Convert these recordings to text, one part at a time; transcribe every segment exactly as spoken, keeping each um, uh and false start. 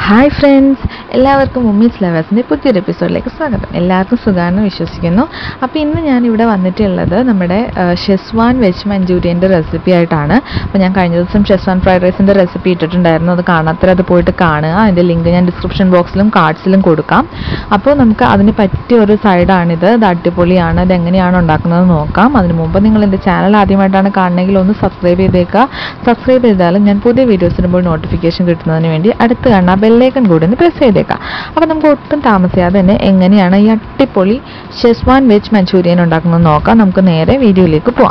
Hi friends, എല്ലാവർക്കും ഉമ്മീസ് ലവേഴ്സിൻ്റെ പുതിയൊരു എപ്പിസോഡിലേക്ക് സ്വാഗതം. എല്ലാവർക്കും സുഖമാണെന്ന് വിശ്വസിക്കുന്നു. അപ്പോൾ ഇന്ന് ഞാനിവിടെ വന്നിട്ടുള്ളത് നമ്മുടെ ഷെസ്വാൻ വെജ് മഞ്ചൂരിയൻ്റെ റെസിപ്പി ആയിട്ടാണ്. അപ്പോൾ ഞാൻ കഴിഞ്ഞ ദിവസം ഷെസ്വാൻ ഫ്രൈഡ് റൈസിൻ്റെ റെസിപ്പി ഇട്ടിട്ടുണ്ടായിരുന്നു. അത് കാണാത്തവർ അത് പോയിട്ട് കാണുക. അതിൻ്റെ ലിങ്ക് ഞാൻ ഡിസ്ക്രിപ്ഷൻ ബോക്സിലും കാർഡ്സിലും കൊടുക്കാം. അപ്പോൾ നമുക്ക് അതിന് പറ്റിയ ഒരു സൈഡാണിത്. ഇത് അടിപൊളിയാണ്. ഇത് എങ്ങനെയാണ് ഉണ്ടാക്കുന്നത് നോക്കാം. അതിന് മുമ്പ് നിങ്ങൾ എൻ്റെ ചാനൽ ആദ്യമായിട്ടാണ് കാണണമെങ്കിൽ ഒന്ന് സബ്സ്ക്രൈബ് ചെയ്തേക്കുക. സബ്സ്ക്രൈബ് ചെയ്താലും ഞാൻ പുതിയ വീഡിയോസ് ഇടുമ്പോൾ നോട്ടിഫിക്കേഷൻ കിട്ടുന്നതിന് വേണ്ടി അടുത്ത് കാണാം ബെല്ലൈക്കൺ കൂടി ഒന്ന് പ്രസ് ചെയ്തേക്കാം. അപ്പോൾ നമുക്ക് ഒട്ടും താമസിയാതെ തന്നെ എങ്ങനെയാണ് ഈ അടിപൊളി ഷെസ്വാൻ വെജ് മഞ്ചൂരിയൻ ഉണ്ടാക്കുന്നത് നോക്കാം. നമുക്ക് നേരെ വീഡിയോയിലേക്ക് പോവാം.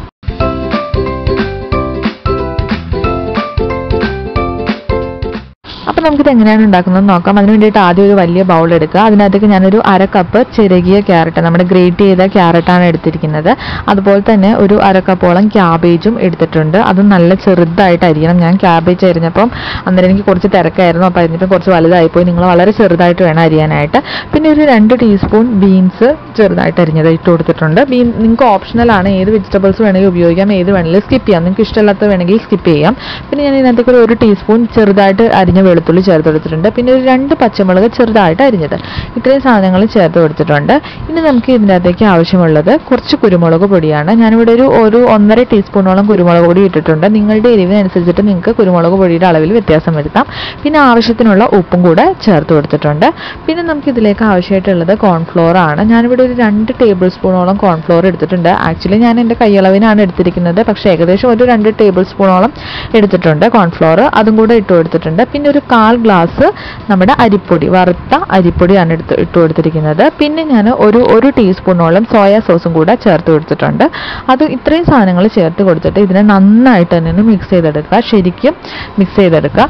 അപ്പോൾ നമുക്കിത് എങ്ങനെയാണ് ഉണ്ടാക്കുന്നത് നോക്കാം. അതിന് വേണ്ടിയിട്ട് ആദ്യം ഒരു വലിയ ബൗൾ എടുക്കുക. അതിനകത്തേക്ക് ഞാനൊരു അര കപ്പ് ചിരകിയ ക്യാരറ്റ്, നമ്മുടെ ഗ്രേറ്റ് ചെയ്ത ക്യാരറ്റാണ് എടുത്തിരിക്കുന്നത്. അതുപോലെ തന്നെ ഒരു അര കപ്പോളം ക്യാബേജും എടുത്തിട്ടുണ്ട്. അത് നല്ല ചെറുതായിട്ട് അരിയണം. ഞാൻ ക്യാബേജ് അരിഞ്ഞപ്പം അന്നേരം എനിക്ക് കുറച്ച് തിരക്കായിരുന്നു. അപ്പോൾ അരിഞ്ഞപ്പോൾ കുറച്ച് വലുതായിപ്പോയി. നിങ്ങൾ വളരെ ചെറുതായിട്ട് വേണം അരിയാനായിട്ട്. പിന്നെ ഒരു രണ്ട് ടീസ്പൂൺ ബീൻസ് ചെറുതായിട്ട് അരിഞ്ഞത് ഇട്ട് കൊടുത്തിട്ടുണ്ട്. ബീൻ നിങ്ങൾക്ക് ഓപ്ഷണലാണ്. ഏത് വെജിറ്റബിൾസ് വേണമെങ്കിൽ ഉപയോഗിക്കാം, ഏത് വേണമെങ്കിലും സ്കിപ്പ് ചെയ്യാം. നിങ്ങൾക്ക് ഇഷ്ടമില്ലാത്ത വേണമെങ്കിൽ സ്കിപ്പ് ചെയ്യാം. പിന്നെ ഞാൻ ഇതിനകത്തേക്ക് ഒരു ടീസ്പൂൺ ചെറുതായിട്ട് അരിഞ്ഞ വെളുത്തുള്ളി ചേർത്ത് കൊടുത്തിട്ടുണ്ട്. പിന്നെ ഒരു രണ്ട് പച്ചമുളക് ചെറുതായിട്ട് അരിഞ്ഞത്. ഇത്രയും സാധനങ്ങൾ ചേർത്ത് കൊടുത്തിട്ടുണ്ട്. ഇനി നമുക്ക് ഇതിനകത്തേക്ക് ആവശ്യമുള്ളത് കുറച്ച് കുരുമുളക് പൊടിയാണ്. ഞാനിവിടെ ഒരു ഒരു ഒന്നര ടീസ്പൂണോളം കുരുമുളക് പൊടി ഇട്ടിട്ടുണ്ട്. നിങ്ങളുടെ എരിവിനനുസരിച്ചിട്ട് നിങ്ങൾക്ക് കുരുമുളക് പൊടിയുടെ അളവിൽ വ്യത്യാസം വരുത്താം. പിന്നെ ആവശ്യത്തിനുള്ള ഉപ്പും കൂടെ ചേർത്ത് കൊടുത്തിട്ടുണ്ട്. പിന്നെ നമുക്ക് ഇതിലേക്ക് ആവശ്യമായിട്ടുള്ളത് കോൺഫ്ലോർ ആണ്. ഞാനിവിടെ ഒരു രണ്ട് ടേബിൾ സ്പൂണോളം കോൺഫ്ലോർ എടുത്തിട്ടുണ്ട്. ആക്ച്വലി ഞാൻ എൻ്റെ കൈയളവിനാണ് എടുത്തിരിക്കുന്നത്. പക്ഷേ ഏകദേശം ഒരു രണ്ട് ടേബിൾ സ്പൂണോളം എടുത്തിട്ടുണ്ട് കോൺഫ്ലോർ. അതും കൂടെ ഇട്ട് കൊടുത്തിട്ടുണ്ട്. പിന്നെ ഒരു കാൽ ഗ്ലാസ് നമ്മുടെ അരിപ്പൊടി, വറുത്ത അരിപ്പൊടിയാണ് എടുത്ത് ഇട്ട് കൊടുത്തിരിക്കുന്നത്. പിന്നെ ഞാൻ ഒരു ഒരു ടീസ്പൂണോളം സോയ സോസും കൂടെ ചേർത്ത് കൊടുത്തിട്ടുണ്ട്. അത് ഇത്രയും സാധനങ്ങൾ ചേർത്ത് കൊടുത്തിട്ട് ഇതിനെ നന്നായിട്ട് തന്നെ മിക്സ് ചെയ്തെടുക്കുക. ശരിക്കും മിക്സ് ചെയ്തെടുക്കുക.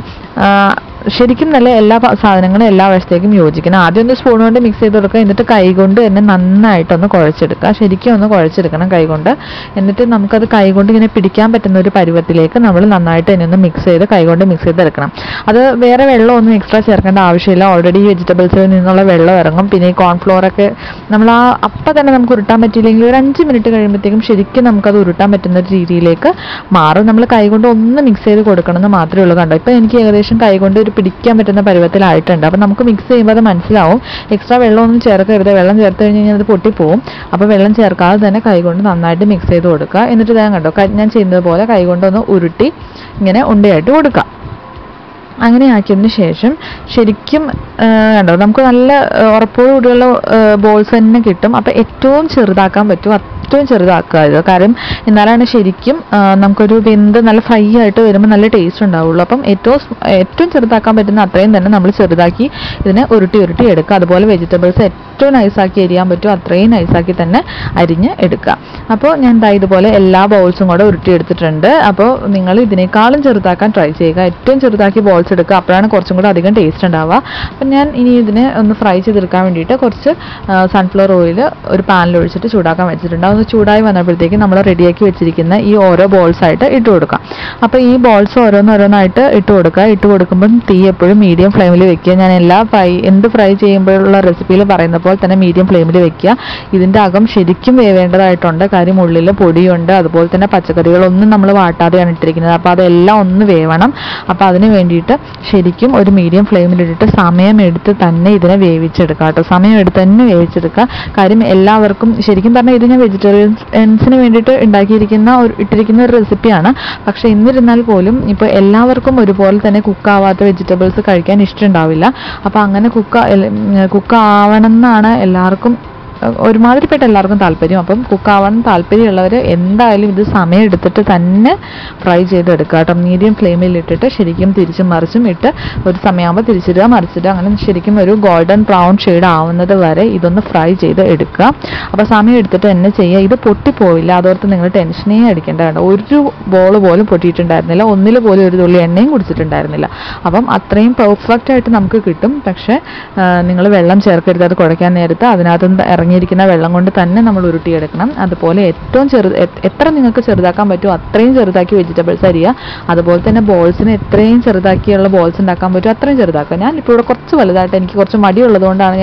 ശരിക്കും നല്ല എല്ലാ സാധനങ്ങളും എല്ലാ വശത്തേക്കും യോജിക്കണം. ആദ്യം ഒന്ന് സ്പൂൺ കൊണ്ട് മിക്സ് ചെയ്ത് കൊടുക്കുക. എന്നിട്ട് കൈകൊണ്ട് തന്നെ നന്നായിട്ടൊന്ന് കുഴച്ചെടുക്കുക. ശരിക്കും ഒന്ന് കുഴച്ചെടുക്കണം കൈകൊണ്ട്. എന്നിട്ട് നമുക്കത് കൈകൊണ്ട് ഇങ്ങനെ പിടിക്കാൻ പറ്റുന്ന ഒരു പരുവത്തിലേക്ക് നമ്മൾ നന്നായിട്ട് തന്നെ ഒന്ന് മിക്സ് ചെയ്ത് കൈകൊണ്ട് മിക്സ് ചെയ്തെടുക്കണം. അത് വേറെ വെള്ളമൊന്നും എക്സ്ട്രാ ചേർക്കേണ്ട ആവശ്യമില്ല. ഓൾറെഡി വെജിറ്റബിൾസിൽ നിന്നുള്ള വെള്ളം ഇറങ്ങും. പിന്നെ ഈ കോൺഫ്ലോറൊക്കെ നമ്മൾ ആ അപ്പം തന്നെ നമുക്ക് ഉരുട്ടാൻ പറ്റിയില്ലെങ്കിൽ ഒരു അഞ്ച് മിനിറ്റ് കഴിയുമ്പോഴത്തേക്കും ശരിക്കും നമുക്കത് ഉരുട്ടാൻ പറ്റുന്ന ഒരു രീതിയിലേക്ക് മാറും. നമ്മൾ കൈകൊണ്ട് ഒന്ന് മിക്സ് ചെയ്ത് കൊടുക്കണമെന്ന് മാത്രമേ ഉള്ളൂ. കണ്ടോ, ഇപ്പം എനിക്ക് ഏകദേശം കൈകൊണ്ട് ഒരു പിടിക്കാൻ പറ്റുന്ന പരുവത്തിലായിട്ടുണ്ട്. അപ്പം നമുക്ക് മിക്സ് ചെയ്യുമ്പോൾ അത് മനസ്സിലാവും. എക്സ്ട്രാ വെള്ളമൊന്നും ചേർക്കരുത്. വെള്ളം ചേർത്ത് കഴിഞ്ഞ് കഴിഞ്ഞാൽ അത് പൊട്ടിപ്പോവും. അപ്പോൾ വെള്ളം ചേർക്കാതെ തന്നെ കൈകൊണ്ട് നന്നായിട്ട് മിക്സ് ചെയ്ത് കൊടുക്കുക. എന്നിട്ട് ഞാൻ കണ്ടോ, ഞാൻ ചെയ്യുന്നത് പോലെ കൈകൊണ്ടൊന്ന് ഉരുട്ടി ഇങ്ങനെ ഉണ്ടയായിട്ട് കൊടുക്കുക. അങ്ങനെ ആക്കിയതിന് ശേഷം ശരിക്കും കണ്ടോ, നമുക്ക് നല്ല ഉറപ്പോടുകൂടിയുള്ള ബോൾസ് തന്നെ കിട്ടും. അപ്പോൾ ഏറ്റവും ചെറുതാക്കാൻ പറ്റും ഏറ്റവും ചെറുതാക്കുക ഇത്. കാരണം എന്നാലാണ് ശരിക്കും നമുക്കൊരു വെന്ത് നല്ല ഫ്രൈ ആയിട്ട് വരുമ്പോൾ നല്ല ടേസ്റ്റ് ഉണ്ടാവുള്ളൂ. അപ്പം ഏറ്റവും ഏറ്റവും ചെറുതാക്കാൻ പറ്റുന്ന അത്രയും തന്നെ നമ്മൾ ചെറുതാക്കി ഇതിനെ ഉരുട്ടി ഉരുട്ടി എടുക്കുക. അതുപോലെ വെജിറ്റബിൾസ് ഏറ്റവും നൈസാക്കി അരിയാൻ പറ്റും അത്രയും നൈസാക്കി തന്നെ അരിഞ്ഞ് എടുക്കുക. അപ്പോൾ ഞാൻ ദാ ഇതുപോലെ എല്ലാ ബൗൾസും കൂടെ ഉരുട്ടി എടുത്തിട്ടുണ്ട്. അപ്പോൾ നിങ്ങൾ ഇതിനേക്കാളും ചെറുതാക്കാൻ ട്രൈ ചെയ്യുക. ഏറ്റവും ചെറുതാക്കി ബോൾസ് എടുക്കുക. അപ്പോഴാണ് കുറച്ചും കൂടെ അധികം ടേസ്റ്റ് ഉണ്ടാവുക. അപ്പം ഞാൻ ഇനി ഇതിനെ ഒന്ന് ഫ്രൈ ചെയ്തെടുക്കാൻ വേണ്ടിയിട്ട് കുറച്ച് സൺഫ്ലവർ ഓയിൽ ഒരു പാനിൽ ഒഴിച്ചിട്ട് ചൂടാക്കാൻ വെച്ചിട്ടുണ്ട്. അതൊന്ന് ചൂടായി വന്നപ്പോഴത്തേക്ക് നമ്മൾ റെഡിയാക്കി വെച്ചിരിക്കുന്ന ഈ ഓരോ ബോൾസ് ആയിട്ട് ഇട്ട് കൊടുക്കാം. അപ്പോൾ ഈ ബോൾസ് ഓരോന്നോരോന്നായിട്ട് ഇട്ട് കൊടുക്കുക. ഇട്ട് കൊടുക്കുമ്പം തീ എപ്പോഴും മീഡിയം ഫ്ലെയിമിൽ വെക്കുക. ഞാൻ എല്ലാ ഫ്രൈ എന്ത് ഫ്രൈ ചെയ്യുമ്പോഴുള്ള റെസിപ്പിയിൽ പറയുന്ന പോലെ തന്നെ മീഡിയം ഫ്ലെയിമിൽ വെക്കുക. ഇതിൻ്റെ അകം ശരിക്കും വേവേണ്ടതായിട്ടുണ്ട്. കാര്യം ഉള്ളിൽ പൊടിയുണ്ട്. അതുപോലെ തന്നെ പച്ചക്കറികളൊന്നും നമ്മൾ വാട്ടാതെയാണ് ഇട്ടിരിക്കുന്നത്. അപ്പോൾ അതെല്ലാം ഒന്ന് വേവണം. അപ്പോൾ അതിന് വേണ്ടിയിട്ട് ശരിക്കും ഒരു മീഡിയം ഫ്ലെയിമിലിട്ടിട്ട് സമയമെടുത്ത് തന്നെ ഇതിനെ വേവിച്ചെടുക്കുക കേട്ടോ. സമയമെടുത്ത് തന്നെ വേവിച്ചെടുക്കുക. കാര്യം എല്ലാവർക്കും ശരിക്കും പറഞ്ഞാൽ ഇത് ഞാൻ വെജിറ്റേറിയൻസിന് വേണ്ടിയിട്ട് ഉണ്ടാക്കിയിരിക്കുന്ന ഒരു ഇട്ടിരിക്കുന്ന ഒരു റെസിപ്പിയാണ്. പക്ഷേ എന്നിരുന്നാൽ പോലും ഇപ്പോൾ എല്ലാവർക്കും ഒരുപോലെ തന്നെ കുക്കാവാത്ത വെജിറ്റബിൾസ് കഴിക്കാൻ ഇഷ്ടമുണ്ടാവില്ല. അപ്പോൾ അങ്ങനെ കുക്ക കുക്കാവണം എന്നാണ് എല്ലാവർക്കും ഒരുമാതിരിപ്പെട്ട എല്ലാവർക്കും താല്പര്യം. അപ്പം കുക്കാവാൻ താല്പര്യമുള്ളവർ എന്തായാലും ഇത് സമയം എടുത്തിട്ട് തന്നെ ഫ്രൈ ചെയ്തെടുക്കുക കേട്ടോ. മീഡിയം ഫ്ലെയിമിൽ ഇട്ടിട്ട് ശരിക്കും തിരിച്ചും മറിച്ചും ഇട്ട് ഒരു സമയമാകുമ്പോൾ തിരിച്ചിടുക, മറിച്ചിടുക. അങ്ങനെ ശരിക്കും ഒരു ഗോൾഡൻ ബ്രൗൺ ഷെയ്ഡ് ആവുന്നത് വരെ ഇതൊന്ന് ഫ്രൈ ചെയ്ത് എടുക്കുക. അപ്പോൾ സമയം എടുത്തിട്ട് തന്നെ ചെയ്യുക. ഇത് പൊട്ടിപ്പോവില്ല. അതോർത്ത് നിങ്ങൾ ടെൻഷനേ അടിക്കേണ്ട കേട്ടോ. ഒരു ബോൾ പോലും പൊട്ടിയിട്ടുണ്ടായിരുന്നില്ല. ഒന്നിൽ പോലും ഒരു തുള്ളി എണ്ണയും കുടിച്ചിട്ടുണ്ടായിരുന്നില്ല. അപ്പം അത്രയും പെർഫെക്റ്റ് ആയിട്ട് നമുക്ക് കിട്ടും. പക്ഷേ നിങ്ങൾ വെള്ളം ചേർക്കരുത്. അത് കുഴയ്ക്കാൻ നേരത്ത് അതിനകത്ത് ഇറങ്ങി ഇറങ്ങിയിരിക്കുന്ന വെള്ളം കൊണ്ട് തന്നെ നമ്മൾ ഉരുട്ടിയെടുക്കണം. അതുപോലെ ഏറ്റവും ചെറു എത്ര നിങ്ങൾക്ക് ചെറുതാക്കാൻ പറ്റുമോ അത്രയും ചെറുതാക്കി വെജിറ്റബിൾസ് അരിയുക. അതുപോലെ തന്നെ ബോൾസിന് എത്രയും ചെറുതാക്കിയുള്ള ബോൾസ് ഉണ്ടാക്കാൻ പറ്റുമോ അത്രയും ചെറുതാക്കുക. ഞാൻ ഇപ്പോൾ ഇവിടെ കുറച്ച് വലുതായിട്ട് എനിക്ക് കുറച്ച് മടിയുള്ളതുകൊണ്ടാണ് ഞാൻ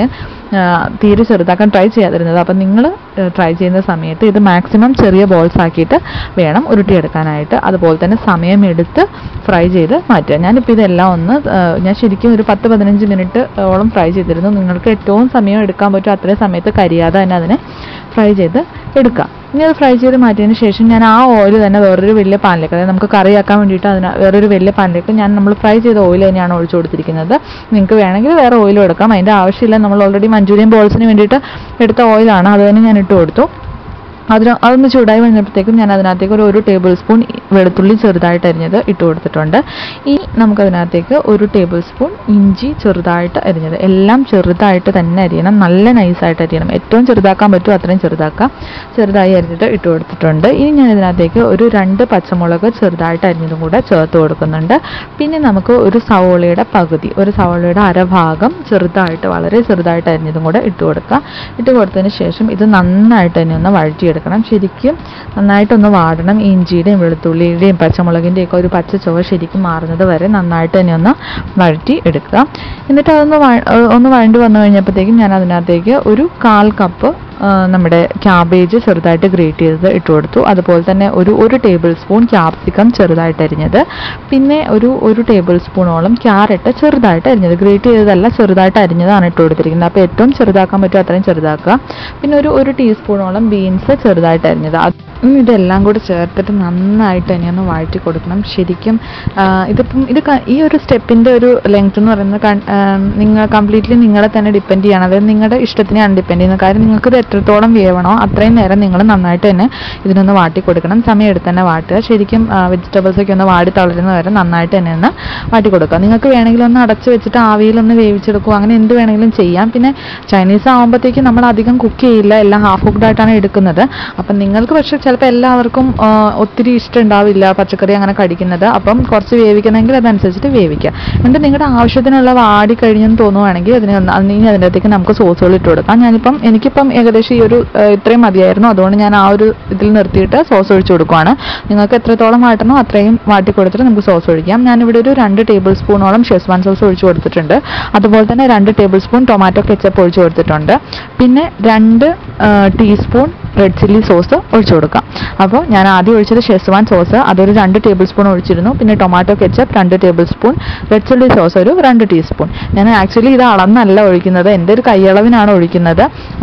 തീരെ ചെറുതാക്കാൻ ട്രൈ ചെയ്യാതിരുന്നത്. അപ്പം നിങ്ങൾ ട്രൈ ചെയ്യുന്ന സമയത്ത് ഇത് മാക്സിമം ചെറിയ ബോൾസ് ആക്കിയിട്ട് വേണം ഉരുട്ടിയെടുക്കാനായിട്ട്. അതുപോലെ തന്നെ സമയമെടുത്ത് ഫ്രൈ ചെയ്ത് മാറ്റുക. ഞാനിപ്പോൾ ഇതെല്ലാം ഒന്ന് ഞാൻ ശരിക്കും ഒരു പത്ത് പതിനഞ്ച് മിനിറ്റ് ഓളം ഫ്രൈ ചെയ്തിരുന്നു. നിങ്ങൾക്ക് ഏറ്റവും സമയം എടുക്കാൻ പറ്റും അത്രയും സമയത്ത് കരിയാതെ തന്നെ അതിനെ ഫ്രൈ ചെയ്ത് എടുക്കുക. ഇനി അത് ഫ്രൈ ചെയ്ത് മാറ്റിയതിന് ശേഷം ഞാൻ ആ ഓയിൽ തന്നെ വേറൊരു വലിയ പാനിലേക്ക്, അതായത് നമുക്ക് കറിയാക്കാൻ വേണ്ടിയിട്ട് അതിന് വേറൊരു വലിയ പാനിലേക്ക് ഞാൻ നമ്മൾ ഫ്രൈ ചെയ്ത ഓയിൽ തന്നെയാണ് ഒഴിച്ചു കൊടുത്തിരിക്കുന്നത്. നിങ്ങൾക്ക് വേണമെങ്കിൽ വേറെ ഓയിലും എടുക്കാം, അതിൻ്റെ ആവശ്യമില്ല. നമ്മൾ ഓൾറെഡി മഞ്ചൂരിയൻ ബോൾസിന് വേണ്ടിയിട്ട് എടുത്ത ഓയിലാണ്, അത് തന്നെ ഞാൻ ഇട്ട് കൊടുത്തു. അതിന് അതൊന്ന് ചൂടായി കഴിഞ്ഞപ്പോഴത്തേക്കും ഞാൻ അതിനകത്തേക്ക് ഒരു ഒരു ടേബിൾ സ്പൂൺ വെളുത്തുള്ളി ചെറുതായിട്ട് അരിഞ്ഞത് ഇട്ട് കൊടുത്തിട്ടുണ്ട്. ഇനി നമുക്കതിനകത്തേക്ക് ഒരു ടേബിൾ സ്പൂൺ ഇഞ്ചി ചെറുതായിട്ട് അരിഞ്ഞത്, എല്ലാം ചെറുതായിട്ട് തന്നെ അരിയണം, നല്ല നൈസായിട്ട് അരിയണം. ഏറ്റവും ചെറുതാക്കാൻ പറ്റുമോ അത്രയും ചെറുതാക്കാം. ചെറുതായി അരിഞ്ഞിട്ട് ഇട്ട് കൊടുത്തിട്ടുണ്ട്. ഇനി ഞാൻ ഇതിനകത്തേക്ക് ഒരു രണ്ട് പച്ചമുളക് ചെറുതായിട്ട് അരിഞ്ഞതും കൂടെ ചേർത്ത് കൊടുക്കുന്നുണ്ട്. പിന്നെ നമുക്ക് ഒരു സവോളയുടെ പകുതി, ഒരു സവോളയുടെ അരഭാഗം ചെറുതായിട്ട് വളരെ ചെറുതായിട്ട് അരിഞ്ഞതും കൂടെ ഇട്ട് കൊടുക്കുക. ഇട്ട് കൊടുത്തതിന് ശേഷം ഇത് നന്നായിട്ട് തന്നെ ഒന്ന് വഴറ്റിയെടുക്കുക. ശരിക്കും നന്നായിട്ടൊന്ന് വാടണം. ഇഞ്ചിയുടെയും വെളുത്തുള്ളിയുടെയും പച്ചമുളകിൻ്റെയും ഒക്കെ ഒരു പച്ച ചുവ ശരിക്കും മാറുന്നത് വരെ നന്നായിട്ട് തന്നെ ഒന്ന് വഴറ്റി എടുക്കുക. എന്നിട്ട് അതൊന്ന് ഒന്ന് വഴണ്ടി വന്നു കഴിഞ്ഞപ്പോഴത്തേക്കും ഞാൻ അതിനകത്തേക്ക് ഒരു കാൽ കപ്പ് നമ്മുടെ ക്യാബേജ് ചെറുതായിട്ട് ഗ്രേറ്റ് ചെയ്തത് ഇട്ട് കൊടുത്തു. അതുപോലെ തന്നെ ഒരു ഒരു ടേബിൾ സ്പൂൺ ക്യാപ്സിക്കം ചെറുതായിട്ട് അരിഞ്ഞത്, പിന്നെ ഒരു ഒരു ടേബിൾ സ്പൂണോളം ക്യാരറ്റ് ചെറുതായിട്ട് അരിഞ്ഞത്, ഗ്രേറ്റ് ചെയ്തതല്ല ചെറുതായിട്ട് അരിഞ്ഞതാണ് ഇട്ട് കൊടുത്തിരിക്കുന്നത്. അപ്പോൾ ഏറ്റവും ചെറുതാക്കാൻ പറ്റും അത്രയും ചെറുതാക്കുക. പിന്നെ ഒരു ഒരു ടീസ്പൂണോളം ബീൻസ് ചെറുതായിട്ട് അരിഞ്ഞത്. ഇതെല്ലാം കൂടി ചേർത്തിട്ട് നന്നായിട്ട് തന്നെ ഒന്ന് വഴറ്റി കൊടുക്കണം. ശരിക്കും ഇതിപ്പം ഇത് ഈ ഒരു സ്റ്റെപ്പിൻ്റെ ഒരു ലെങ്ത് എന്ന് പറയുന്നത് നിങ്ങൾ കംപ്ലീറ്റ്ലി നിങ്ങളെ തന്നെ ഡിപ്പെൻഡ് ചെയ്യണം. അതായത് നിങ്ങളുടെ ഇഷ്ടത്തിനെയാണ് ഡിപ്പെൻഡ് ചെയ്യുന്നത്. കാര്യം നിങ്ങൾക്ക് ഇത് എത്രത്തോളം വേവണോ അത്രയും നേരം നിങ്ങൾ നന്നായിട്ട് തന്നെ ഇതിനൊന്ന് വാട്ടി കൊടുക്കണം. സമയം എടുത്ത് തന്നെ വാട്ടുക. ശരിക്കും വെജിറ്റബിൾസൊക്കെ ഒന്ന് വാടി തളരുന്ന വരെ നന്നായിട്ട് തന്നെ ഒന്ന് വാട്ടി കൊടുക്കുക. നിങ്ങൾക്ക് വേണമെങ്കിൽ ഒന്ന് അടച്ച് വെച്ചിട്ട് ആവിയിലൊന്ന് വേവിച്ചെടുക്കുക, അങ്ങനെ എന്ത് വേണമെങ്കിലും ചെയ്യാം. പിന്നെ ചൈനീസ് ആകുമ്പോഴത്തേക്ക് നമ്മൾ അധികം കുക്ക് ചെയ്യില്ല, എല്ലാം ഹാഫ് കുക്ക്ഡ് ആയിട്ടാണ് എടുക്കുന്നത്. അപ്പം നിങ്ങൾക്ക് പക്ഷേ ചിലപ്പോൾ എല്ലാവർക്കും ഒത്തിരി ഇഷ്ടം ഉണ്ടാവില്ല പച്ചക്കറി അങ്ങനെ കടിക്കുന്നത്. അപ്പം കുറച്ച് വേവിക്കണമെങ്കിൽ അതനുസരിച്ചിട്ട് വേവിക്കുക. എന്നിട്ട് നിങ്ങളുടെ ആവശ്യത്തിനുള്ള വാടി കഴിഞ്ഞെന്ന് തോന്നുവാണെങ്കിൽ അതിന് അതിന് അതിൻ്റെ അകത്തേക്ക് നമുക്ക് സോസുകൾ ഇട്ട് കൊടുക്കാം. ഞാനിപ്പം എനിക്കിപ്പം ഏകദേശം ഈ ഒരു ഇത്രയും മതിയായിരുന്നു, അതുകൊണ്ട് ഞാൻ ആ ഒരു ഇതിൽ നിർത്തിയിട്ട് സോസ് ഒഴിച്ച് കൊടുക്കുകയാണ്. നിങ്ങൾക്ക് എത്രത്തോളം വാട്ടണോ അത്രയും വാട്ടി കൊടുത്തിട്ട് നമുക്ക് സോസ് ഒഴിക്കാം. ഞാനിവിടെ ഒരു രണ്ട് ടേബിൾ സ്പൂണോളം ഷെസ്വാൻ സോസ് ഒഴിച്ച് കൊടുത്തിട്ടുണ്ട്. അതുപോലെ തന്നെ രണ്ട് ടേബിൾ സ്പൂൺ ടൊമാറ്റോ കെച്ചപ്പ് ഒഴിച്ച് കൊടുത്തിട്ടുണ്ട്. പിന്നെ രണ്ട് ടീസ്പൂൺ റെഡ് ചില്ലി സോസ് ഒഴിച്ചു കൊടുക്കാം. അപ്പോൾ ഞാൻ ആദ്യം ഒഴിച്ചത് ഷെസ്വാൻ സോസ്, അതൊരു രണ്ട് ടേബിൾ സ്പൂൺ ഒഴിച്ചിരുന്നു. പിന്നെ ടൊമാറ്റോ കെച്ചപ്പ് രണ്ട് tablespoon, red chilli sauce ഒരു രണ്ട് ടീസ്പൂൺ. ഞാൻ ആക്ച്വലി ഇത് അളന്നല്ല ഒഴിക്കുന്നത്, എൻ്റെ ഒരു കൈയളവിനാണ് ഒഴിക്കുന്നത്.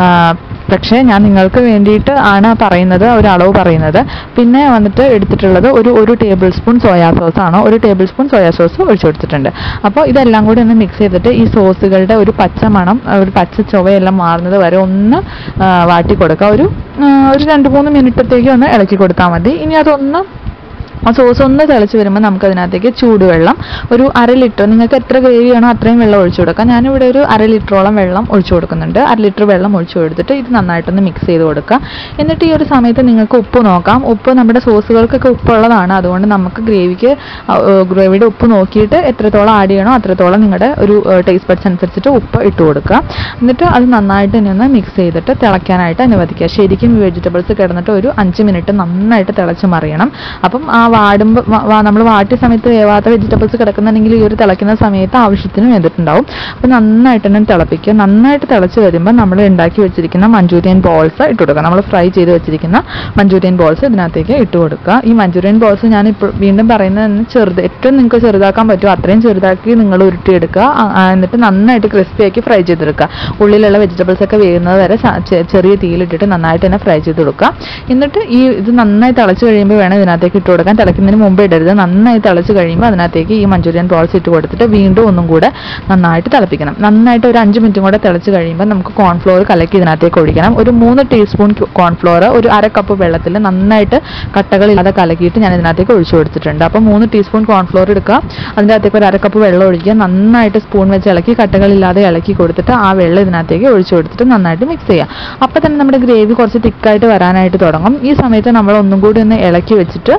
പക്ഷേ ഞാൻ നിങ്ങൾക്ക് വേണ്ടിയിട്ട് ആണ് പറയുന്നത്, ഒരു അളവ് പറയുന്നത്. പിന്നെ വന്നിട്ട് എടുത്തിട്ടുള്ളത് ഒരു ഒരു ടേബിൾ സ്പൂൺ സോയാ സോസ് ആണ്, ഒരു ടേബിൾ സ്പൂൺ സോയാ സോസ് ഒഴിച്ചു കൊടുത്തിട്ടുണ്ട്. അപ്പോൾ ഇതെല്ലാം കൂടി ഒന്ന് മിക്സ് ചെയ്തിട്ട് ഈ സോസുകളുടെ ഒരു പച്ച മണം, ഒരു പച്ച ചുവയെല്ലാം മാറുന്നത് വരെ ഒന്ന് വാട്ടി കൊടുക്കുക. ഒരു ഒരു രണ്ട് മൂന്ന് മിനിറ്റത്തേക്ക് ഒന്ന് ഇളക്കി കൊടുത്താൽ മതി. ഇനി അതൊന്ന് ആ സോസ് ഒന്ന് തിളച്ച് വരുമ്പോൾ നമുക്ക് അതിനകത്തേക്ക് ചൂടുവെള്ളം ഒരു അര ലിറ്റർ, നിങ്ങൾക്ക് എത്ര ഗ്രേവി ആണോ അത്രയും വെള്ളം ഒഴിച്ചു കൊടുക്കാം. ഞാനിവിടെ ഒരു അര ലിറ്ററോളം വെള്ളം ഒഴിച്ചു കൊടുക്കുന്നുണ്ട്. അര ലിറ്റർ വെള്ളം ഒഴിച്ചു കൊടുത്തിട്ട് ഇത് നന്നായിട്ടൊന്ന് മിക്സ് ചെയ്ത് കൊടുക്കുക. എന്നിട്ട് ഈ ഒരു സമയത്ത് നിങ്ങൾക്ക് ഉപ്പ് നോക്കാം. ഉപ്പ് നമ്മുടെ സോസുകൾക്കൊക്കെ ഉപ്പുള്ളതാണ്, അതുകൊണ്ട് നമുക്ക് ഗ്രേവിക്ക് ഗ്രേവിയുടെ ഉപ്പ് നോക്കിയിട്ട് എത്രത്തോളം ആഡ് ചെയ്യണോ അത്രത്തോളം നിങ്ങളുടെ ഒരു ടേസ്റ്റ് ബഡ്സ് അനുസരിച്ചിട്ട് ഉപ്പ് ഇട്ട് കൊടുക്കുക. എന്നിട്ട് അത് നന്നായിട്ട് തന്നെ ഒന്ന് മിക്സ് ചെയ്തിട്ട് തിളയ്ക്കാനായിട്ട് അനുവദിക്കുക. ശരിക്കും ഈ വെജിറ്റബിൾസ് കിടന്നിട്ട് ഒരു അഞ്ച് മിനിറ്റ് നന്നായിട്ട് തിളച്ച് മറിയണം. അപ്പം ആ വാടുമ്പോൾ നമ്മൾ വാട്ടിയ സമയത്ത് വേവാത്ത വെജിറ്റബിൾസ് കിടക്കുന്നുണ്ടെങ്കിൽ ഈ ഒരു തിളയ്ക്കുന്ന സമയത്ത് ആവശ്യത്തിന് വെന്തിട്ടുണ്ടാവും. അപ്പോൾ നന്നായിട്ട് തന്നെ തിളപ്പിക്കുക. നന്നായിട്ട് തിളച്ച് വരുമ്പോൾ നമ്മൾ ഉണ്ടാക്കി വെച്ചിരിക്കുന്ന മഞ്ചൂരിയൻ ബോൾസ് ഇട്ട് കൊടുക്കുക. നമ്മൾ ഫ്രൈ ചെയ്ത് വെച്ചിരിക്കുന്ന മഞ്ചൂരിയൻ ബോൾസ് ഇതിനകത്തേക്ക് ഇട്ട് കൊടുക്കുക. ഈ മഞ്ചൂരിയൻ ബോൾസ് ഞാൻ ഇപ്പോൾ വീണ്ടും പറയുന്നത് ചെറുത്, ഏറ്റവും നിങ്ങൾക്ക് ചെറുതാക്കാൻ പറ്റുമോ അത്രയും ചെറുതാക്കി നിങ്ങൾ ഉരുട്ടിയെടുക്കുക. എന്നിട്ട് നന്നായിട്ട് ക്രിസ്പിയാക്കി ഫ്രൈ ചെയ്തെടുക്കുക. ഉള്ളിലുള്ള വെജിറ്റബിൾസ് ഒക്കെ വേകുന്നത് വരെ ചെറിയ തീയിലിട്ടിട്ട് നന്നായിട്ട് തന്നെ ഫ്രൈ ചെയ്ത് കൊടുക്കുക. എന്നിട്ട് ഈ ഇത് നന്നായി തിളച്ച് കഴിയുമ്പോൾ വേണം ഇതിനകത്തേക്ക് ഇട്ട് കൊടുക്കാൻ. തിളയ്ക്കുന്നതിന് മുമ്പ് ഇടരുത്. നന്നായി തിളച്ച് കഴിയുമ്പോൾ അതിനകത്തേക്ക് ഈ മഞ്ചൂരിയൻ ബോൾസ് ഇട്ട് കൊടുത്തിട്ട് വീണ്ടും ഒന്നും കൂടെ നന്നായിട്ട് തിളപ്പിക്കണം. നന്നായിട്ട് ഒരു അഞ്ച് മിനിറ്റും കൂടെ തിളച്ച് കഴിയുമ്പോൾ നമുക്ക് കോൺഫ്ലോർ കലക്കി ഇതിനകത്തേക്ക് ഒഴിക്കണം. ഒരു മൂന്ന് ടീസ്പൂൺ കോൺഫ്ലോർ ഒരു അര കപ്പ് വെള്ളത്തിൽ നന്നായിട്ട് കട്ടകളില്ലാതെ കലക്കിയിട്ട് ഞാൻ ഇതിനകത്തേക്ക് ഒഴിച്ചു കൊടുത്തിട്ടുണ്ട്. അപ്പോൾ മൂന്ന് ടീസ്പൂൺ കോൺഫ്ലോർ എടുക്കുക, അതിൻ്റെ അകത്തേക്ക് ഒരു അര കപ്പ് വെള്ളം ഒഴിക്കുക, നന്നായിട്ട് സ്പൂൺ വെച്ച് ഇളക്കി കട്ടകളില്ലാതെ ഇളക്കി കൊടുത്തിട്ട് ആ വെള്ളം ഇതിനകത്തേക്ക് ഒഴിച്ചു കൊടുത്തിട്ട് നന്നായിട്ട് മിക്സ് ചെയ്യുക. അപ്പോൾ തന്നെ നമ്മുടെ ഗ്രേവി കുറച്ച് തിക്കായിട്ട് വരാനായിട്ട് തുടങ്ങും. ഈ സമയത്ത് നമ്മൾ ഒന്നും കൂടി ഒന്ന് ഇളക്കി വെച്ചിട്ട് ഇത്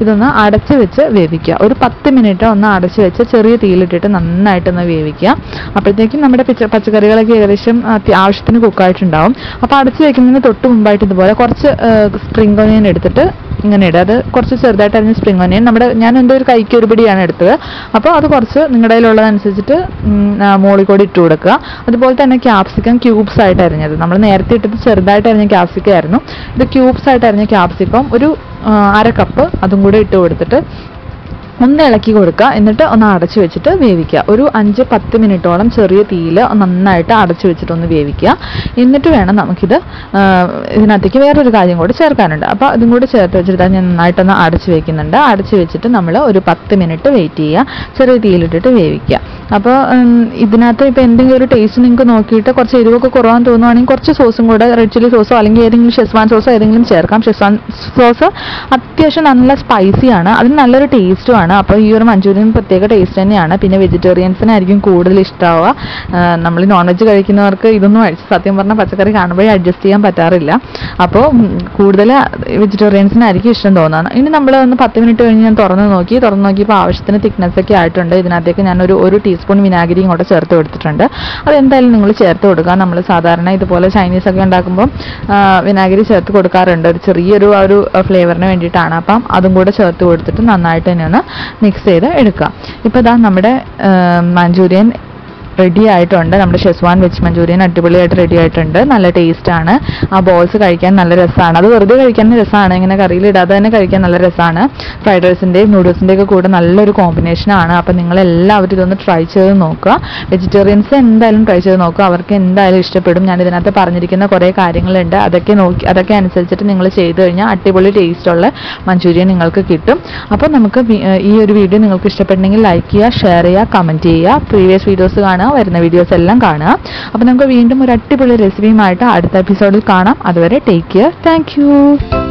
ഇതൊന്ന് അടച്ച് വെച്ച് വേവിക്കുക. ഒരു പത്ത് മിനിറ്റ് ഒന്ന് അടച്ച് വെച്ച് ചെറിയ തീയിലിട്ടിട്ട് നന്നായിട്ടൊന്ന് വേവിക്കുക. അപ്പോഴത്തേക്കും നമ്മുടെ പച്ചക്കറികളൊക്കെ ഏകദേശം ആവശ്യത്തിന് കുക്കായിട്ടുണ്ടാവും. അപ്പോൾ അടച്ച് വെക്കുന്നതിന് തൊട്ട് മുമ്പായിട്ട് ഇതുപോലെ കുറച്ച് സ്പ്രിംഗ് ഓനിയൻ എടുത്തിട്ട് ഇങ്ങനെ ഇടുക. അത് കുറച്ച് ചെറുതായിട്ട് അരിഞ്ഞ സ്പ്രിംഗ് ഓനിയൻ നമ്മുടെ ഞാൻ എൻ്റെ ഒരു കൈക്ക് ഒരു പിടിയാണ് എടുത്തത്. അപ്പോൾ അത് കുറച്ച് നിങ്ങളുടെ കയ്യിലുള്ളതനുസരിച്ചിട്ട് മുകളിൽ കൂടി ഇട്ട് കൊടുക്കുക. അതുപോലെ തന്നെ ക്യാപ്സിക്കം ക്യൂബ്സ് ആയിട്ട് അരിഞ്ഞത്, നമ്മൾ നേരത്തെ ഇട്ടത് ചെറുതായിട്ട് അരിഞ്ഞ ക്യാപ്സിക്കം ആയിരുന്നു. ഇത് ക്യൂബ്സ് ആയിട്ട് അരിഞ്ഞ ക്യാപ്സിക്കം ഒരു അര കപ്പ് അതും കൂടെ ഇട്ട് കൊടുത്തിട്ട് ഒന്ന് ഇളക്കി കൊടുക്കുക. എന്നിട്ട് ഒന്ന് അടച്ചു വെച്ചിട്ട് വേവിക്കുക. ഒരു അഞ്ച് പത്ത് മിനിറ്റോളം ചെറിയ തീയിൽ നന്നായിട്ട് അടച്ചു വെച്ചിട്ട് ഒന്ന് വേവിക്കുക. എന്നിട്ട് വേണം നമുക്കിത് ഇതിനകത്തേക്ക് വേറൊരു കാര്യം കൂടി ചേർക്കാനുണ്ട്. അപ്പോൾ അതും കൂടി ചേർത്ത് വെച്ചിട്ട് ഞാൻ നന്നായിട്ടൊന്ന് അടച്ചു വെക്കുന്നുണ്ട്. അടച്ചു വെച്ചിട്ട് നമ്മൾ ഒരു പത്ത് മിനിറ്റ് വെയിറ്റ് ചെയ്യുക, ചെറിയ തീയിലിട്ടിട്ട് വേവിക്കുക. അപ്പോൾ ഇതിനകത്ത് ഇപ്പോൾ എന്തെങ്കിലും ഒരു ടേസ്റ്റ് നിങ്ങൾക്ക് നോക്കിയിട്ട് കുറച്ച് എരിവൊക്കെ കുറവാന്ന് തോന്നുവാണെങ്കിൽ കുറച്ച് സോസും കൂടെ റെഡ് ചില്ലി സോസോ അല്ലെങ്കിൽ ഏതെങ്കിലും ഷെസ്വാൻ സോസോ ഏതെങ്കിലും ചേർക്കാം. ഷെസ്വാൻ സോസ് അത്യാവശ്യം നല്ല സ്പൈസിയാണ്, അതിന് നല്ലൊരു ടേസ്റ്റുമാണ്. അപ്പോൾ ഈ ഒരു മഞ്ചൂരിയൻ പ്രത്യേക ടേസ്റ്റ് തന്നെയാണ്. പിന്നെ വെജിറ്റേറിയൻസിനായിരിക്കും കൂടുതൽ ഇഷ്ടമാവുക. നമ്മൾ നോൺ വെജ് കഴിക്കുന്നവർക്ക് ഇതൊന്നും സത്യം പറഞ്ഞാൽ പച്ചക്കറി കാണുമ്പോഴേ അഡ്ജസ്റ്റ് ചെയ്യാൻ പറ്റാറില്ല. അപ്പോൾ കൂടുതൽ വെജിറ്റേറിയൻസിനായിരിക്കും ഇഷ്ടം തോന്നുന്നത്. ഇനി നമ്മൾ ഒന്ന് പത്ത് മിനിറ്റ് കഴിഞ്ഞ് ഞാൻ തുറന്ന് നോക്കി തുറന്ന് നോക്കിയപ്പോൾ ആവശ്യത്തിന് തിക്നെസ് ഒക്കെ ആയിട്ടുണ്ട്. ഇതിനകത്തേക്ക് ഞാനൊരു ഒരു ടീസ്പൂൺ വിനാഗിരി ഇങ്ങോട്ട് ചേർത്ത് കൊടുത്തിട്ടുണ്ട്. അതെന്തായാലും നിങ്ങൾ ചേർത്ത് കൊടുക്കുക. നമ്മൾ സാധാരണ ഇതുപോലെ ചൈനീസ് ഒക്കെ ഉണ്ടാക്കുമ്പോൾ വിനാഗിരി ചേർത്ത് കൊടുക്കാറുണ്ട്, ഒരു ചെറിയൊരു ആ ഒരു ഫ്ലേവറിന് വേണ്ടിയിട്ടാണ്. അപ്പം അതും കൂടെ ചേർത്ത് കൊടുത്തിട്ട് നന്നായിട്ട് തന്നെ ഒന്ന് മിക്സ് ചെയ്ത് എടുക്കുക. ഇപ്പോൾ ഇതാ നമ്മുടെ മഞ്ചൂരിയൻ റെഡി ആയിട്ടുണ്ട്. നമ്മുടെ ഷെസ്വാൻ വെജ് മഞ്ചൂരിയൻ അടിപൊളിയായിട്ട് റെഡി ആയിട്ടുണ്ട്. നല്ല ടേസ്റ്റാണ്. ആ ബോൾസ് കഴിക്കാൻ നല്ല രസമാണ്. അത് വെറുതെ കഴിക്കാൻ രസമാണ്, ഇങ്ങനെ കറിയിൽ ഇടാതെ തന്നെ കഴിക്കാൻ നല്ല രസമാണ്. ഫ്രൈഡ് റൈസിൻ്റെയും നൂഡിൽസിൻ്റെയൊക്കെ കൂടെ നല്ലൊരു കോമ്പിനേഷനാണ്. അപ്പോൾ നിങ്ങളെല്ലാവരും ഇതൊന്ന് ട്രൈ ചെയ്ത് നോക്കുക. വെജിറ്റേറിയൻസ് എന്തായാലും ട്രൈ ചെയ്ത് നോക്കുക, അവർക്ക് എന്തായാലും ഇഷ്ടപ്പെടും. ഞാൻ ഇതിനകത്ത് പറഞ്ഞിരിക്കുന്ന കുറേ കാര്യങ്ങളുണ്ട്, അതൊക്കെ നോക്കി അതൊക്കെ അനുസരിച്ചിട്ട് നിങ്ങൾ ചെയ്ത് കഴിഞ്ഞാൽ അടിപൊളി ടേസ്റ്റുള്ള മഞ്ചൂരിയൻ നിങ്ങൾക്ക് കിട്ടും. അപ്പോൾ നമുക്ക് ഈ ഒരു വീഡിയോ നിങ്ങൾക്ക് ഇഷ്ടപ്പെട്ടെങ്കിൽ ലൈക്ക് ചെയ്യുക, ഷെയർ ചെയ്യുക, കമൻറ്റ് ചെയ്യുക. പ്രീവിയസ് വീഡിയോസ് കാണുക, വരുന്ന വീഡിയോസ് എല്ലാം കാണുക. അപ്പോൾ നമുക്ക് വീണ്ടും ഒരു അടിപൊളി റെസിപ്പിയുമായിട്ട് അടുത്ത എപ്പിസോഡിൽ കാണാം. അതുവരെ ടേക്ക് കെയർ. Thank you.